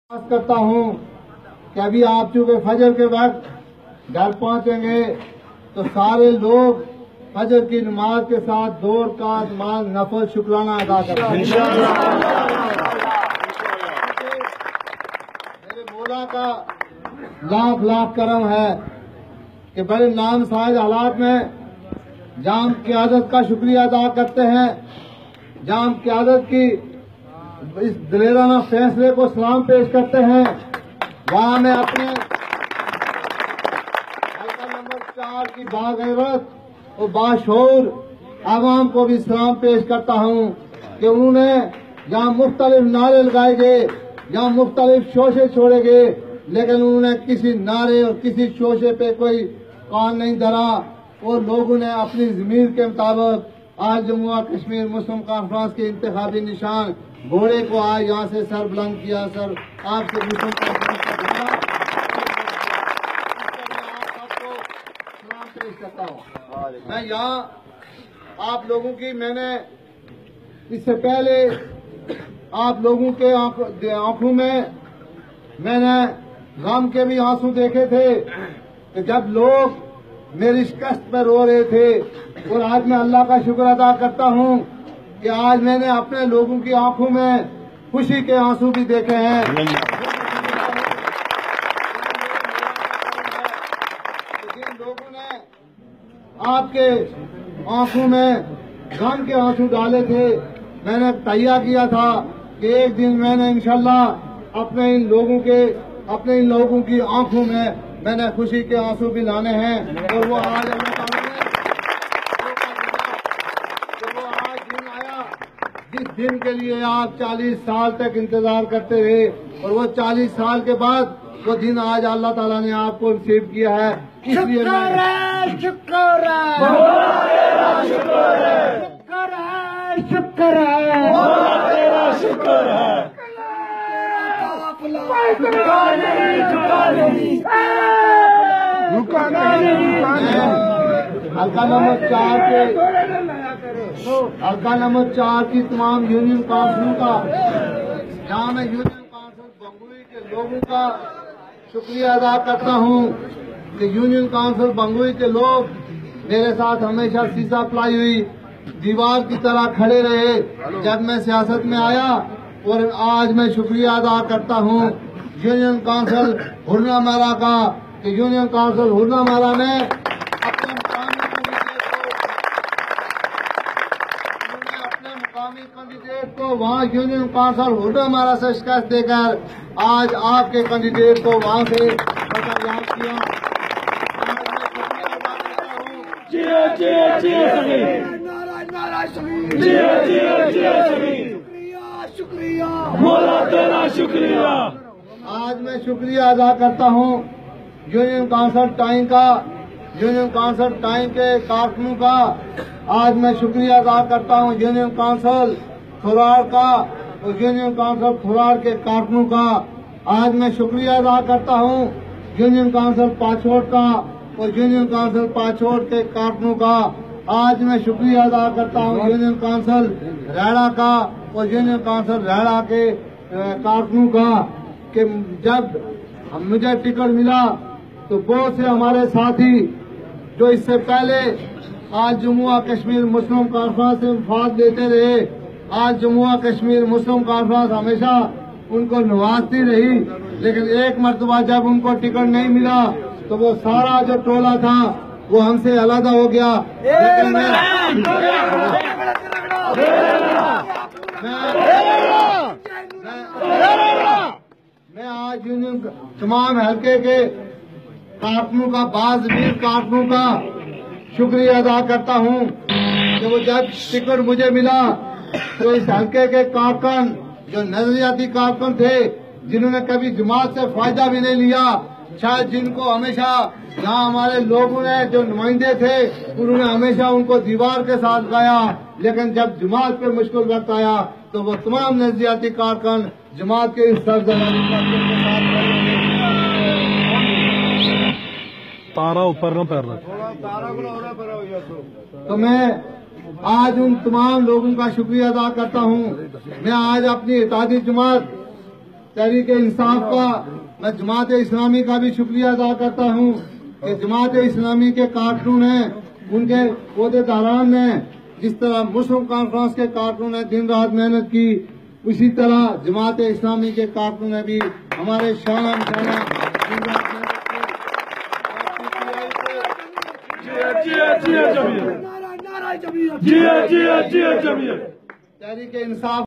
आस करता हूँ कि अभी आप चूंकि फजर के वक्त घर पहुंचेंगे तो सारे लोग फजर की नमाज के साथ दो रकात नमाज नफल शुक्राना अदा करें। मेरे मौला का लाख लाख करम है कि बड़े नाम साज हालात में जाम क़यादत का शुक्रिया अदा करते हैं। जाम क़यादत की इस दलेराना फैसले को सलाम पेश करते हैं। वहां मैं अपने हल्का नंबर 4 की बागैरत और बाशऊर आवाम को भी सलाम पेश करता हूं कि उन्होंने जहां मुख्तलिफ नारे लगाए गए, जहां मुख्तलिफ शोशे छोड़े गए, लेकिन उन्होंने किसी नारे और किसी शोशे पे कोई कान नहीं धरा और लोगों ने अपनी ज़मीर के मुताबिक आज जम्मू कश्मीर मुस्लिम कॉन्फ्रेंस के इंतखाबी निशान घोड़े को आज यहाँ से सर बुलंद किया। सर आपसे मुस्लिम कॉन्फ्रेंस का घोड़ा आपको सलाम पेश करता हूँ। मैं यहाँ आप लोगों की मैंने इससे पहले आप लोगों के आंखों में मैंने गम के भी आंसू देखे थे कि जब लोग मेरी शिकस्त पर रो रहे थे। और आज मैं अल्लाह का शुक्र अदा करता हूँ कि आज मैंने अपने लोगों की आंखों में खुशी के आंसू भी देखे हैं। जिन लोगों ने आपके आंखों में गम के आंसू डाले थे, मैंने तैयार किया था कि एक दिन मैंने इंशाल्लाह अपने इन लोगों की आंखों में मैंने खुशी के आंसू भी लाने हैं। और वो आज अल्लाह ताला ने वो आज दिन आया जिस दिन के लिए आप 40 साल तक इंतजार करते रहे, और वो 40 साल के बाद वो दिन आज अल्लाह ताला ने आपको नसीब किया है। इसलिए हल्का नंबर 4 की तमाम यूनियन काउंसिल का, जहाँ मैं यूनियन काउंसिल बंगुई के लोगों का शुक्रिया अदा करता हूँ कि यूनियन काउंसिल बंगुई के लोग मेरे साथ हमेशा सीसा पलाई हुई दीवार की तरह खड़े रहे जब मैं सियासत में आया। और आज मैं शुक्रिया अदा करता हूँ यूनियन काउंसिल हुरनामारा का कि यूनियन काउंसिल हुरनामारा ने अपने मुकामी कैंडिडेट को वहाँ यूनियन काउंसिल हुरनामारा से शिकस्त देकर आज आपके कैंडिडेट को वहाँ से बचाव किया। शुक्रिया मौला तेरा शुक्रिया। आज मैं शुक्रिया अदा करता हूँ यूनियन काउंसिल टाइम का, यूनियन काउंसिल टाइम के कारकुनों का। आज मैं शुक्रिया अदा करता हूँ यूनियन काउंसिल खुरार का और यूनियन काउंसिल खुरार के कारकुनों का। आज मैं शुक्रिया अदा करता हूँ यूनियन काउंसिल पाछोट का और यूनियन काउंसिल पाछोट के कारकुनों का। आज मैं शुक्रिया अदा करता हूँ यूनियन काउंसिल रैड़ा का और यूनियन काउंसिल रैड़ा के कारकुनों का कि जब मुझे टिकट मिला तो बहुत से हमारे साथी जो इससे पहले आज जम्मू कश्मीर मुस्लिम कॉन्फ्रेंस से इंफाद लेते रहे, आज जम्मू कश्मीर मुस्लिम कॉन्फ्रेंस हमेशा उनको नवाजती रही, लेकिन एक मरतबा जब उनको टिकट नहीं मिला तो वो सारा जो टोला था वो हमसे अलग हो गया। लेकिन मैं आज यूनियन तमाम हल्के के कारकुनों का, बाज़मीर कारकुनों का शुक्रिया अदा करता हूँ कि वो जब टिकट मुझे मिला तो इस हल्के के कारकुन जो नजरियाती कारकुन थे, जिन्होंने कभी जमात से फायदा भी नहीं लिया, शायद जिनको हमेशा यहाँ हमारे लोगों ने जो नुमाइंदे थे उन्होंने हमेशा उनको दीवार के साथ गाया, लेकिन जब जमात पे मुश्किल वक्त आया तो वो तमाम नजरियाती कारकुन जमात के इस सरजरानी के साथ तारा ऊपर न पैर तो मैं आज उन तमाम लोगों का शुक्रिया अदा करता हूँ। मैं आज अपनी इत्तेहादी जमात तहरीक इंसाफ का, मैं जमात इस्लामी का भी शुक्रिया अदा करता हूँ कि जमात इस्लामी के कारकुन हैं, उनके ओहदेदारान ने जिस तरह मुस्लिम कॉन्फ्रेंस के कारकुन ने दिन रात मेहनत की, उसी तरह जमात इस्लामी के कारकुन ने भी हमारे शाना दिन रात मेहनत की। तहरीक इंसाफ